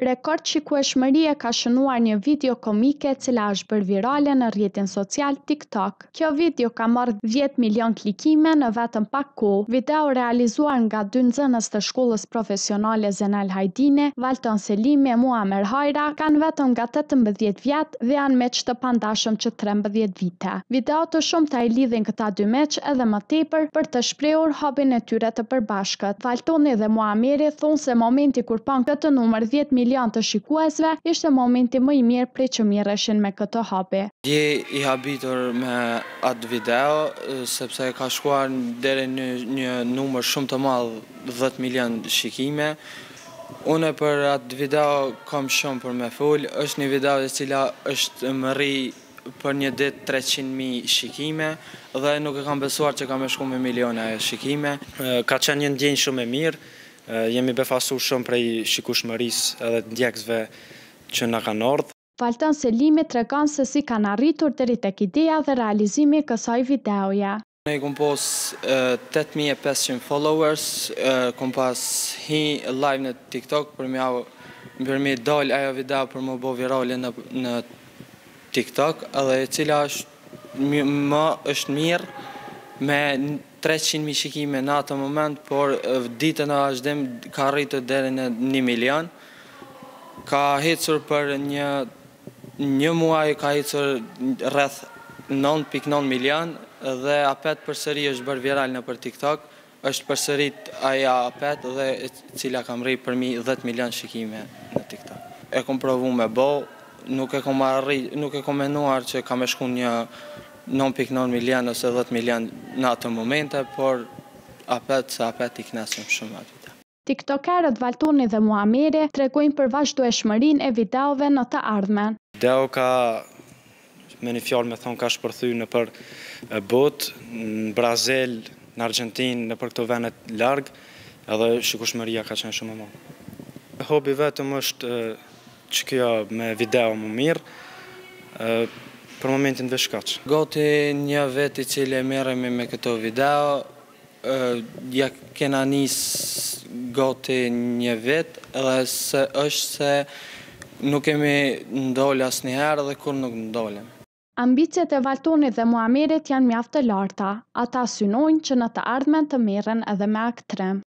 Rekord shikueshmërie ka shënuar një video komike e cila është bërë virale në rrjetin social TikTok. Kjo video ka marrë 10 milion klikime në vetëm pak kohë. Video realizuar nga dy nxënës të shkollës profesionale Zenal Hajdine, Valton Selimi e Muamer Hajra, kanë vetëm nga 18 vjet dhe janë meq të pandashëm që 13 vite. Video të shumta i lidhin këta dy meq edhe më tepër për të shprehur hobin e tyre të përbashkët. Valtoni dhe Muameri thonë se momenti kur pan këtë numër 10 milion të shikuesve ishte momenti më i mirë prej që mirreshin me këtë hobi. Je i habitur me atë video sepse ka shkuar deri në një numër shumë të madh 10 milion shikime. Unë për atë video kam shumë për me fol, është një video e cila është më rri për një ditë 300.000 shikime dhe nuk e kam besuar që kam shku me miliona shikime. Ka qenë një ndjenjë shumë e mirë. Jemi befasuar shumë prej shikueshmërisë edhe ndjekësve që na kanë ardhur. Valton Selimi tregon se si kanë arritur deri tek ideja dhe realizimi i kësaj videoje. Ne kom pos 8500 followers, kom pas hi live në TikTok për mi dal ajo video për më bo virale në TikTok, edhe e cila është mirë me 300.000 shikime në atë moment, por ditën e vazhdim ka rritur deri në 1 milion. Ka hecur për një muaj, ka hecur rreth 9.9 milion dhe apet përsëri është bërë viral në për TikTok, është përsërit aja apet dhe cila kam rri për 10 milion shikime në TikTok. E kom provu me bo, nuk e kom menuar që kam e shku një 9.9 milion ose 10 milion në atë momente, por apet i knasëm shumë atë. TikTokerët Valtoni dhe Muameri tregojnë për vazhdueshmërinë e videove në të ardhmen. Video ka, me një fjalë me thonë, ka shpërthy në për botë, në Brazil, në Argentinë, në për këto venet largë, edhe shikueshmëria ka qenë shumë e madhe. Hobi vetëm është që kjo me video më mirë, për momentin veç kaq. Gati një vit i cili merremi me këto video, ja kena nis gati një vit, edhe është se nuk kemi ndolë asnjëherë dhe kur nuk ndolem. Ambicjet e Valtonit dhe Muamerit janë mjaft të larta. Ata synojnë që në të ardhmen të merren edhe me aktrim.